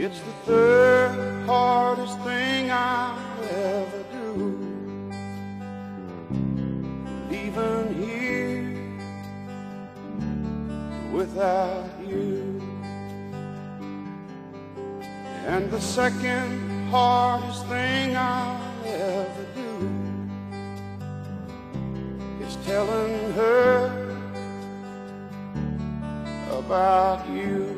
It's the third hardest thing I'll ever do, leaving here without you. And the second hardest thing I'll ever do is telling her about you.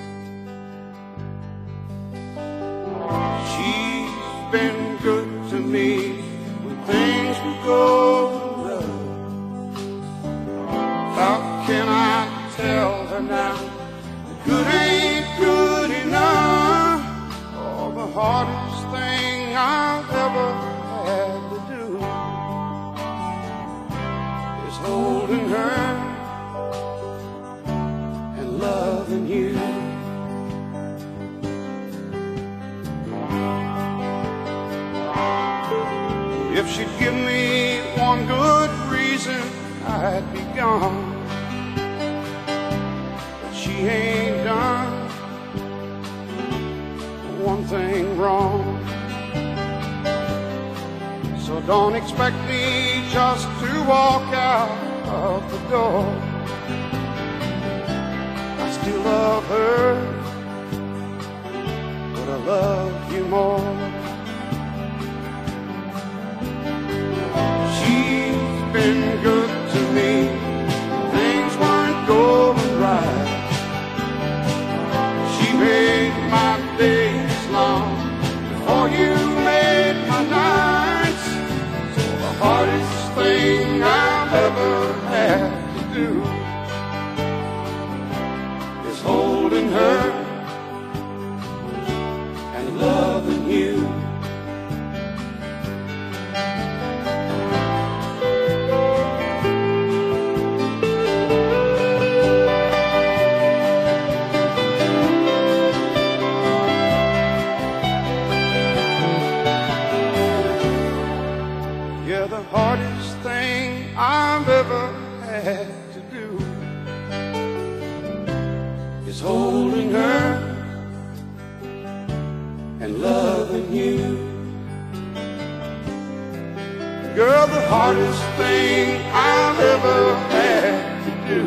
She's been good to me when things were going rough. How can I tell her now good ain't good enough? Oh, the hardest thing I've ever had to do is holding her and loving you. If she'd give me one good reason, I'd be gone. But she ain't done one thing wrong. So don't expect me just to walk out of the door. I still love her, but I love you more. Been good to me, things weren't going right. She made my days long before you made my nights. So the hardest thing I've ever had to do is holding her and loving you. Yeah, the hardest thing I've ever had to do is holding her and loving you. Girl, the hardest thing I've ever had to do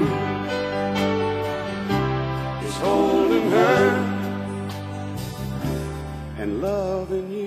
is holding her and loving you.